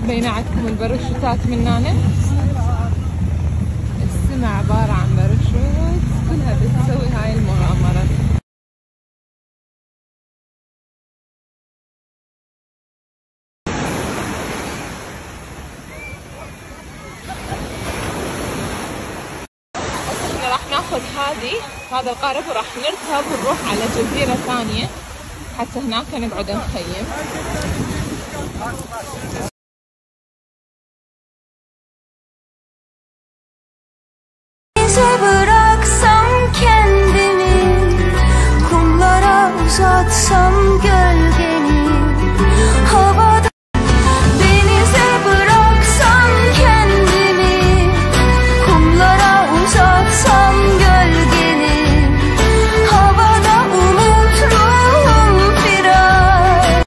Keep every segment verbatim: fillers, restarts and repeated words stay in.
بينعتكم الباراشوتات من هنا. السماء عبارة عن باراشوت كلها بتسوي هاي المغامرة. احنا راح ناخذ هذه هذا القارب وراح نركب ونروح على جزيرة ثانية حتى هناك نقعد نخيم. bıraksam kendimi, kumlara uzatsam gölgeni, havada denize bıraksam kendimi, kumlara uzatsam gölgeni, havada umut ruhum firar.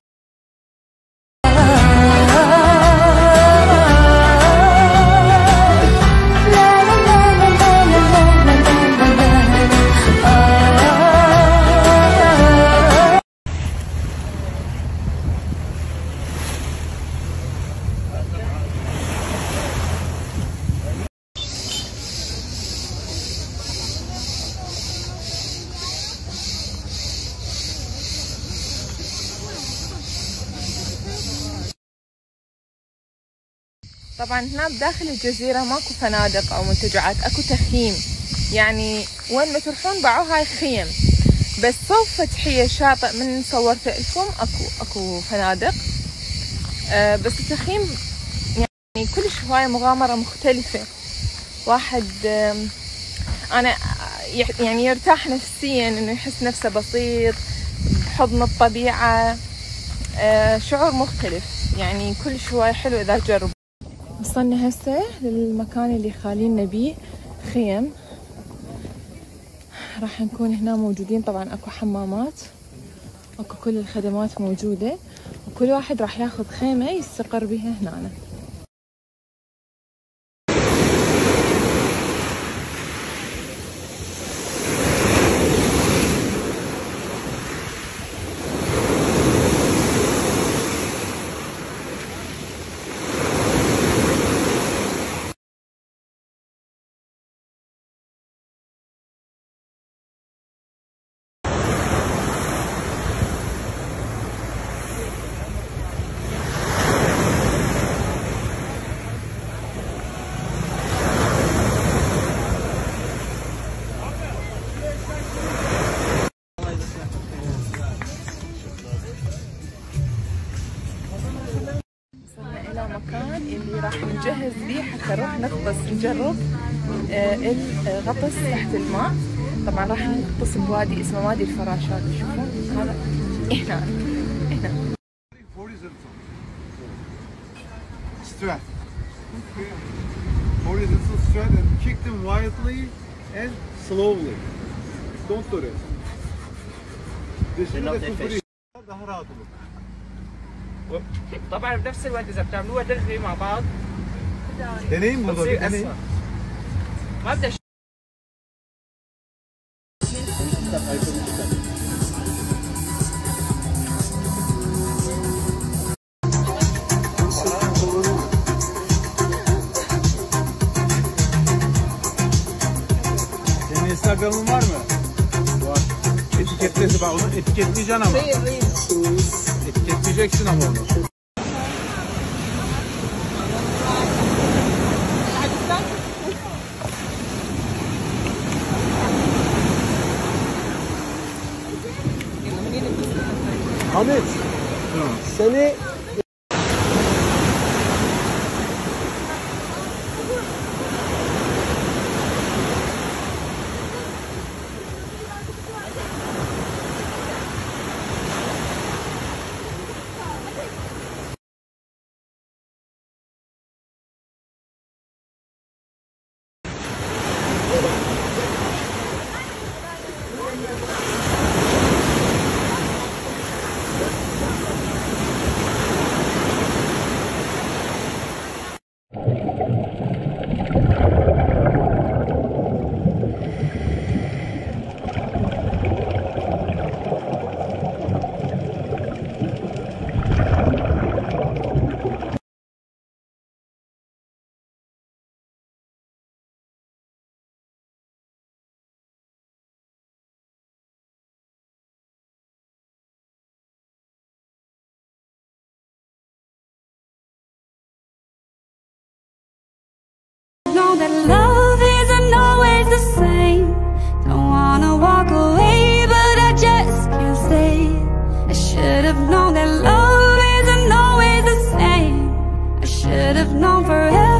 طبعا هنا بداخل الجزيرة ماكو فنادق أو منتجعات، أكو تخييم، يعني وين ما تروحون باعوا هاي خيم. بس صوب فتحية الشاطئ من صورت لكم أكو أكو فنادق، أه بس التخييم يعني كلش هواية مغامرة مختلفة. واحد أه أنا يعني يرتاح نفسيا إنه يحس نفسه بسيط بحضن الطبيعة، أه شعور مختلف يعني كلش هواية حلو إذا تجرب. وصلنا هسه للمكان اللي خالينا بيه خيم، راح نكون هنا موجودين. طبعا اكو حمامات، اكو كل الخدمات موجودة، وكل واحد راح ياخذ خيمة يستقر بها هنا. المكان اللي راح نجهز بيه حتى نروح نغطس نجرب الغطس تحت الماء. طبعا راح نغطس بوادي اسمه وادي الفراشات. تشوفون هذا هنا هنا straight. Horizontal straight and kick them wildly and slowly. Don't do this. daha rahat olur. طبعا بنفس الوقت اذا بتعملوها دغري مع بعض deneyin burada bir deneyin. ما بدي Senin Instagram'ın var mı? Var. Etiketlesi bak, onu etiketleyeceksin ama. Etiketleyeceksin ama onu. Ahmet, seni that love isn't always the same. Don't wanna walk away, but I just can't stay. I should have known that love isn't always the same. I should have known forever.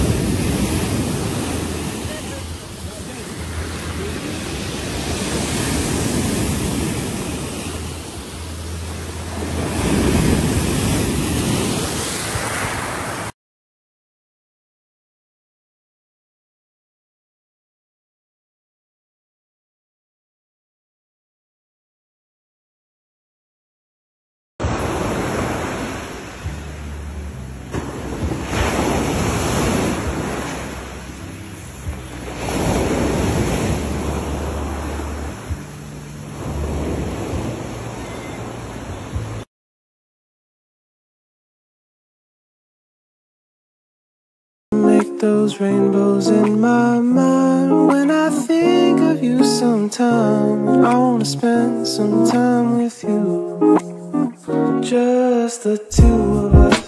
Those rainbows in my mind. When I think of you sometime, I wanna spend some time with you, just the two of us.